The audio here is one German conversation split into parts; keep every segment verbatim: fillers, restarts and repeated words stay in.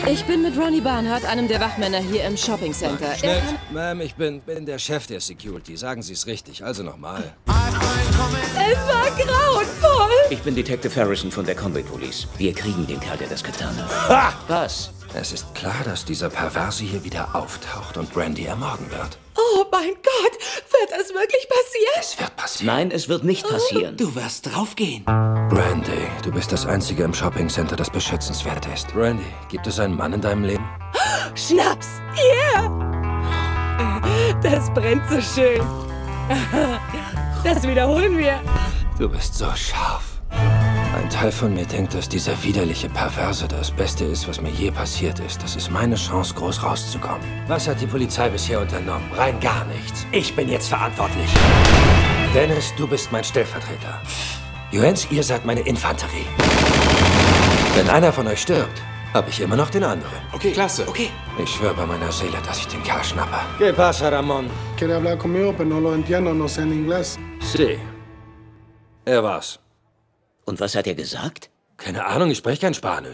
Ich bin mit Ronnie Barnhart, einem der Wachmänner hier im Shopping Center. Schnell, Ma'am, ich bin, bin der Chef der Security. Sagen Sie es richtig, also nochmal. Es war grauenvoll! Ich bin Detective Harrison von der Conway Police. Wir kriegen den Kerl, der das getan hat. Ha! Was? Es ist klar, dass dieser Perverse hier wieder auftaucht und Brandy ermorden wird. Oh mein Gott, wird das wirklich passieren? Es wird passieren. Nein, es wird nicht passieren. Du wirst draufgehen. Brandy, du bist das Einzige im Shopping Center, das beschützenswert ist. Brandy, gibt es einen Mann in deinem Leben? Schnaps! Yeah! Das brennt so schön. Das wiederholen wir. Du bist so scharf. Ein Teil von mir denkt, dass dieser widerliche Perverse das Beste ist, was mir je passiert ist. Das ist meine Chance, groß rauszukommen. Was hat die Polizei bisher unternommen? Rein gar nichts. Ich bin jetzt verantwortlich. Dennis, du bist mein Stellvertreter. Joens, ihr seid meine Infanterie. Wenn einer von euch stirbt, habe ich immer noch den anderen. Okay, klasse. Okay. Ich schwöre bei meiner Seele, dass ich den Kerl schnappe. ¿Qué pasa, Ramon? Quiere hablar conmigo, pero no lo entiendo, no sé en inglés. Sí. Er war's. Und was hat er gesagt? Keine Ahnung, ich spreche kein Spanisch.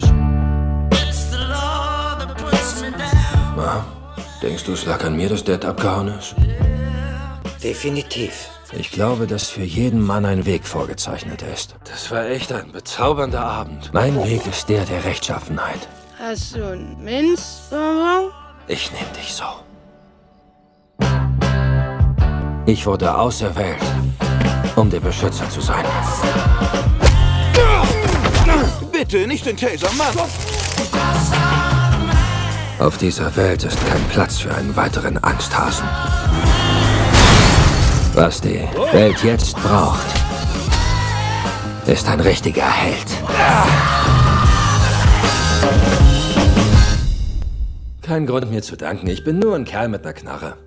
Na, denkst du, es lag an mir, dass Dad abgehauen ist? Definitiv. Ich glaube, dass für jeden Mann ein Weg vorgezeichnet ist. Das war echt ein bezaubernder Abend. Mein Weg ist der der Rechtschaffenheit. Hast du ein Minzbonbon? Ich nehm dich so. Ich wurde auserwählt, um der Beschützer zu sein. Bitte, nicht den Taser, Mann! Auf dieser Welt ist kein Platz für einen weiteren Angsthasen. Was die Welt jetzt braucht, ist ein richtiger Held. Kein Grund, mir zu danken. Ich bin nur ein Kerl mit einer Knarre.